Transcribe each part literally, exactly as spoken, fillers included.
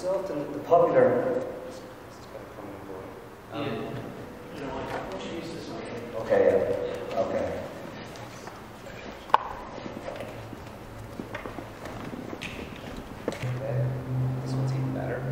it's often the popular. Um, you know, why don't you use this one? Okay, yeah. Okay. This one's even better.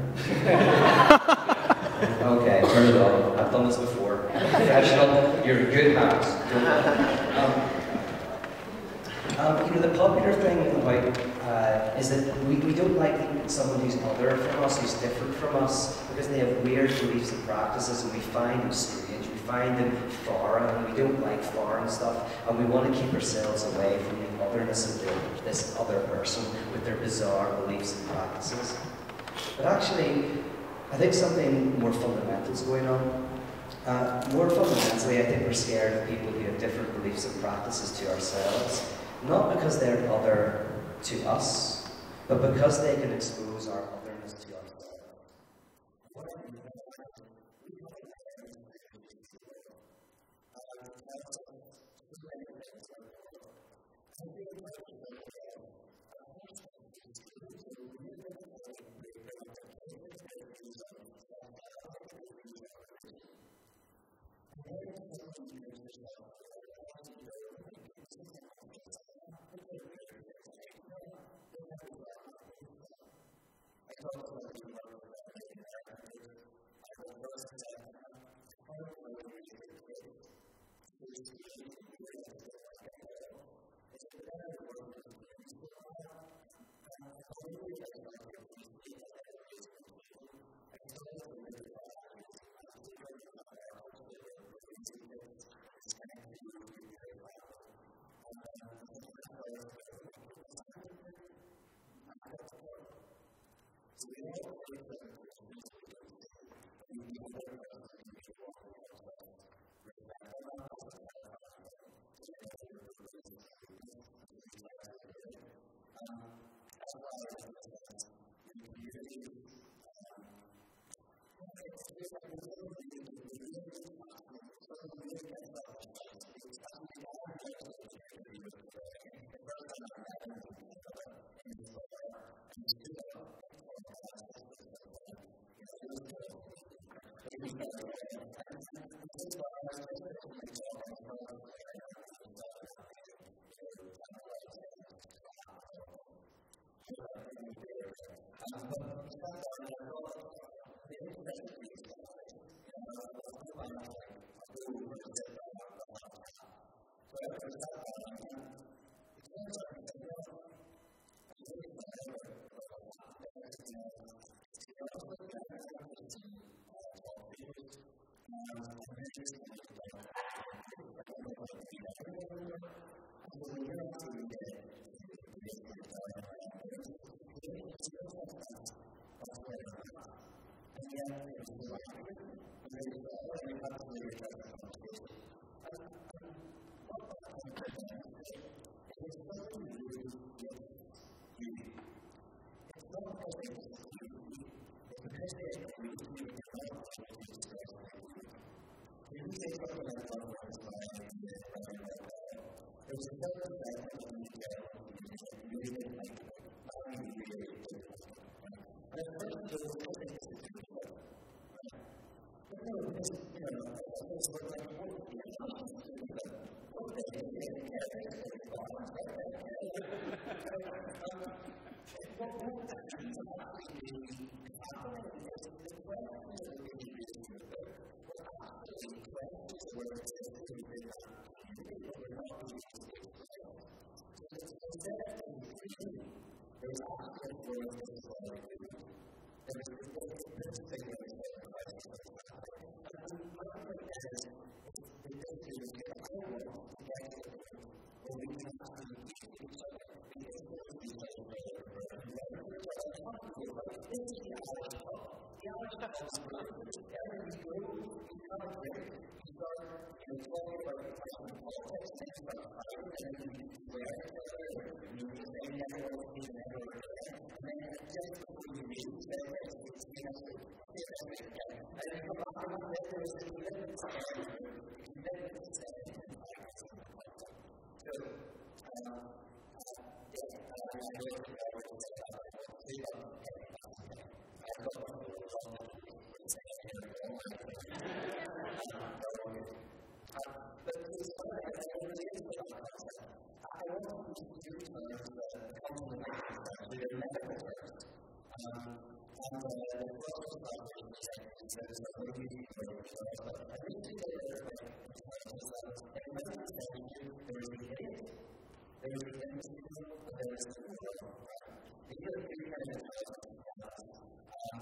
Okay, turn it on. I've done this before. Professional, you're in good hands. Um, um, you know, the popular thing about uh, is that we, we don't like someone who's other from us, who's different from us, because they have weird beliefs and practices, and we find them strange, we find them foreign, and we don't like foreign stuff, and we want to keep ourselves away from the otherness of the, this other person with their bizarre beliefs and practices. But actually, I think something more fundamental is going on. Uh, more fundamentally, I think we're scared of people who have different beliefs and practices to ourselves, not because they're other to us, but because they can expose our otherness to ourselves.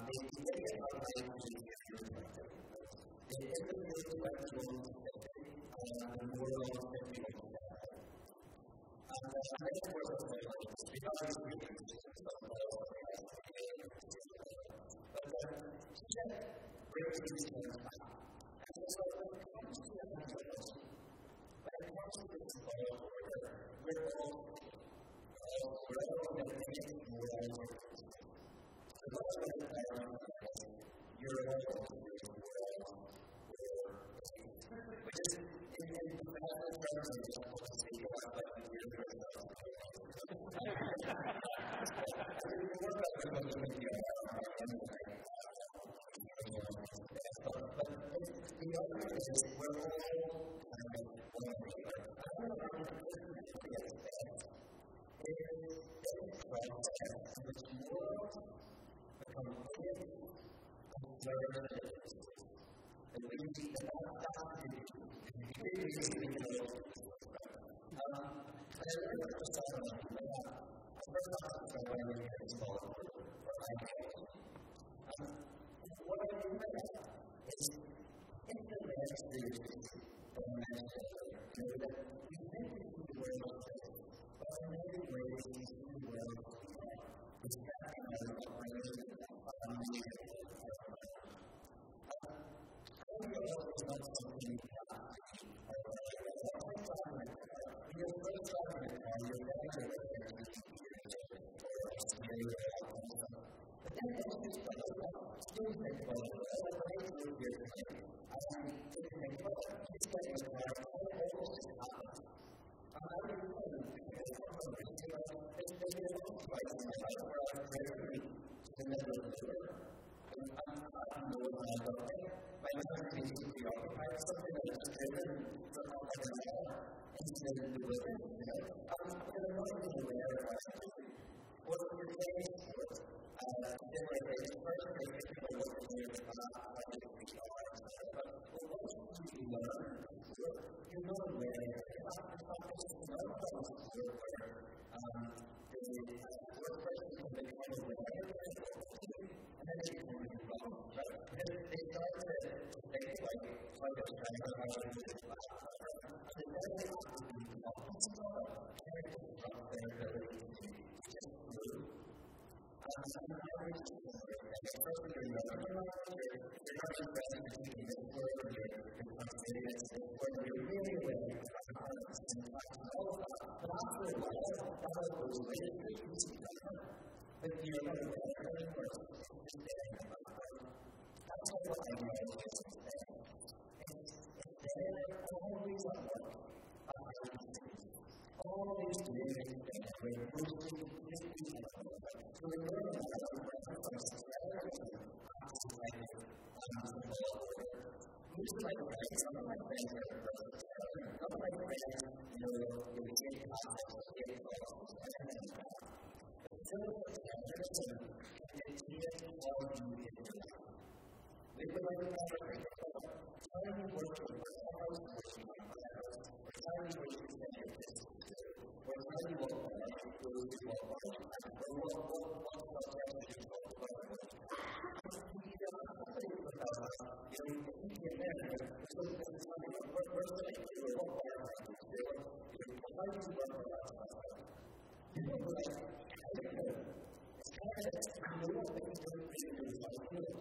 they can get it out of the language if you're effective. If it's a really effective one, the more than fifty people get that. And then, of course, it's like, we got these meetings, stuff like that, but then, check, bring these things back. And so, it's like, when it comes to the language, when it comes to this photo, we're all, we're all going to take more than one. So, that's what it's like, you're all going to do more than one. Which is, in the professional terms, I'm just going to speak about like the year for yourself. But the other is we're all kind of one another. I don't know how to put it in the extent. It is a process in which the world becomes clear and observed. And we see that that's the issue. We really need to know. Um, and I remember just talking about that. I first talked about when we had this call for iPhones. Um, what I remember is in the next series that I mentioned earlier, you know, that we think we see the world as this, but in many ways we see the world as we are. It's that kind of upbringing, um, I think it's not something you have to do. Because the first time in the car, you're going to get there to see but then once you start to still think about it, as I went through here today, I actually didn't think about it. You start in the car, all almost just happens. I'm not even going to think it's not going to be, you know, it's maybe a little twice in my life where I was there to meet the middle of the tour. And I'm not knowing when I got there. My mind seems to be occupied with something that I just did for like an hour instead of doing it, you know. Um, and I'm not even aware of what I'm doing. What we're playing sports, uh, different things. First, I think about what we're doing with that, how we can be our but once you learn, you're not aware. In fact, in fact, it's not about a sport where um, the sports person can become aware of it, and then they can move on, right? And they start to think like, like a trend of how to do this last time. And then they have to be confident about it, and they can drop their ability to just move. Um, so I'm not really sure, and especially when you're younger, you're not investing in thinking this word, or you're concentrating on this word, or you're really aware of how hard it is, and all of that. But after a while, that all goes away, you see that. But you're not aware of it anymore, it's just there in the background. That's all what I know is it's there. It's there always at work, behind the scenes. Always doing things where you're posting fifty people. So we're learning how to work with some success and practice like um, most of my friends, some of my friends are some of my friends, you know, they take classes, they take classes, and then they come. But still, it's a person that can't tell you if you're not. We would like to have a think about trying to work with our house, working on our house, or trying to work with your business, or trying to work on our goals to walk on, or what what subjects you talk about. We don't have to think about that. You know, if you get there, so this is something that what we're going to do, or what we're going to do, is try to work on that stuff. You know, like, I think that it's kind of that you know what things don't really do, like, you know,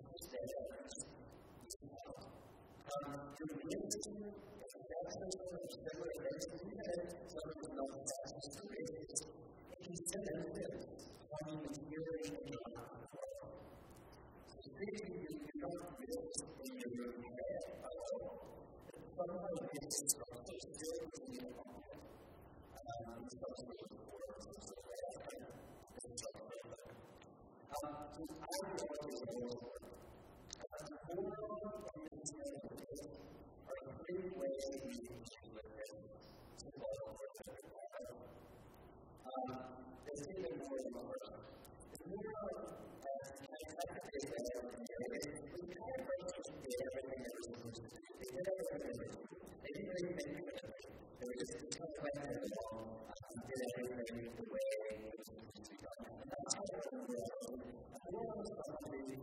Um, to be able to access some similar events, even if some of them not access to it, it can still benefit from the theory of the platform. So, really, you're not built in your head at all. Somehow, this structure still can be a problem. Um, it's not so important, so that's kind of the structure. Um, so, I would always always More of these things are three ways that we can choose with this to follow the Lord. Um, there's even more than the first. It's more of, as I have to say that we kind of first just did everything that we're supposed to do. They did everything that we're supposed to do. They didn't really think of it. They were just kind of went there along and did everything the way it was supposed to be done. And that's how it works. And we want to start to